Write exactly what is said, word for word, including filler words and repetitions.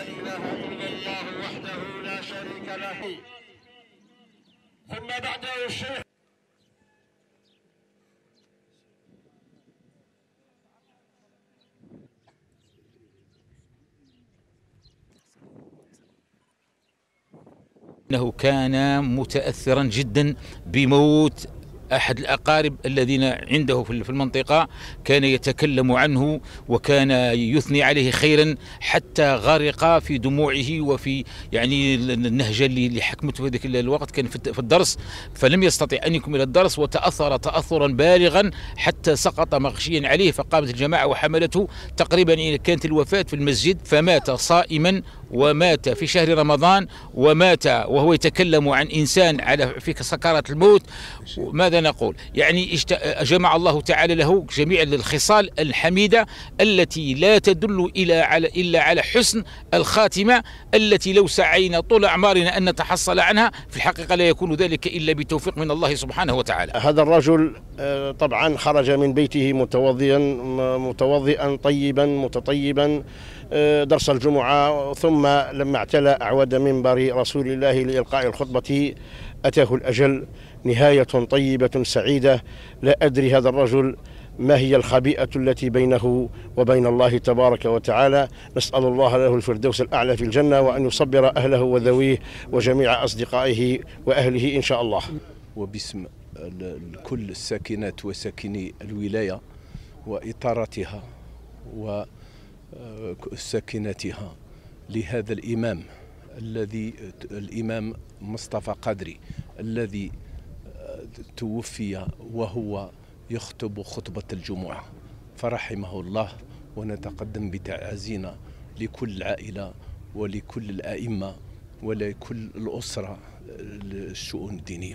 إله إلا الله وحده لا شريك له. ثم بعده الشيخ إنه كان متأثرا جدا بموت أحد الأقارب الذين عنده في المنطقة، كان يتكلم عنه وكان يثني عليه خيرا حتى غرق في دموعه وفي يعني النهجة اللي حكمته في ذلك الوقت كان في الدرس، فلم يستطع أن يكمل الدرس وتأثر تأثرا بالغا حتى سقط مغشيا عليه، فقامت الجماعة وحملته تقريبا. كانت الوفاة في المسجد، فمات صائما ومات في شهر رمضان، ومات وهو يتكلم عن إنسان على في سكرات الموت. ماذا نقول؟ يعني جمع الله تعالى له جميع الخصال الحميدة التي لا تدل إلى على إلا على حسن الخاتمة، التي لو سعينا طول أعمارنا أن نتحصل عنها، في الحقيقة لا يكون ذلك إلا بتوفيق من الله سبحانه وتعالى. هذا الرجل طبعا خرج من بيته متوضئا متوضئا طيبا متطيبا درس الجمعة، ثم لما اعتلى أعواد منبر رسول الله لإلقاء الخطبة أتاه الأجل. نهاية طيبة سعيدة. لا أدري هذا الرجل ما هي الخبيئة التي بينه وبين الله تبارك وتعالى. نسأل الله له الفردوس الأعلى في الجنة، وأن يصبر أهله وذويه وجميع أصدقائه وأهله إن شاء الله. وباسم كل الساكنات وساكني الولاية وإطارتها وساكنتها لهذا الإمام الذي الإمام مصطفى قادري الذي توفي وهو يخطب خطبة الجمعة، فرحمه الله. ونتقدم بتعازينا لكل العائلة ولكل الأئمة ولكل الأسرة الشؤون الدينية.